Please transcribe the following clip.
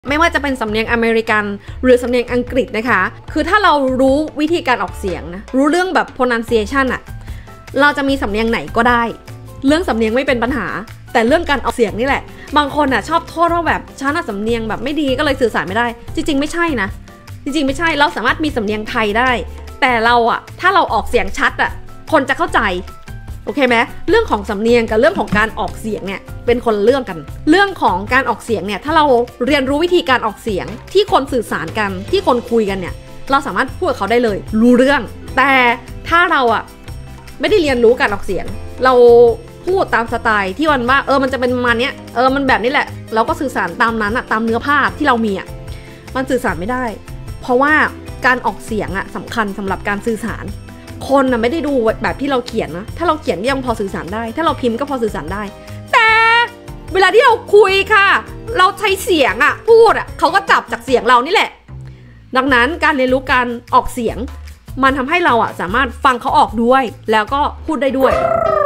ไม่ว่าจะเป็นสำเนียงอเมริกันหรือสำเนียงอังกฤษนะคะคือถ้าเรารู้วิธีการออกเสียงนะรู้เรื่องแบบ pronunciation อะเราจะมีสำเนียงไหนก็ได้เรื่องสำเนียงไม่เป็นปัญหาแต่เรื่องการออกเสียงนี่แหละบางคนอะชอบโทษว่าแบบฉันสำเนียงแบบไม่ดีก็เลยสื่อสารไม่ได้จริงๆไม่ใช่นะจริงๆไม่ใช่เราสามารถมีสำเนียงไทยได้แต่เราอะถ้าเราออกเสียงชัดอะคนจะเข้าใจโอเคไหมเรื่องของสำเนียงกับเรื่องของการออกเสียงเนี่ยเป็นคนละเรื่องกันเรื่องของการออกเสียงเนี่ยถ้าเราเรียนรู้วิธีการออกเสียงที่คนสื่อสารกันที่คนคุยกันเนี่ยเราสามารถพูดกับเขาได้เลยรู้เรื่องแต่ถ้าเราอะไม่ได้เรียนรู้การออกเสียงเราพูดตามสไตล์ที่มันว่ามันจะเป็นประมาณเนี้ยมันแบบนี้แหละเราก็สื่อสารตามนั้นอะตามเนื้อผ้าที่เรามีอะมันสื่อสารไม่ได้เพราะว่าการออกเสียงอะสำคัญสำหรับการสื่อสารคนนะไม่ได้ดูแบบที่เราเขียนนะถ้าเราเขียนยังพอสื่อสารได้ถ้าเราพิมพ์ก็พอสื่อสารได้แต่เวลาที่เราคุยค่ะเราใช้เสียงอะพูดอะเขาก็จับจากเสียงเรานี่แหละดังนั้นการเรียนรู้การออกเสียงมันทำให้เราอะสามารถฟังเขาออกด้วยแล้วก็พูดได้ด้วย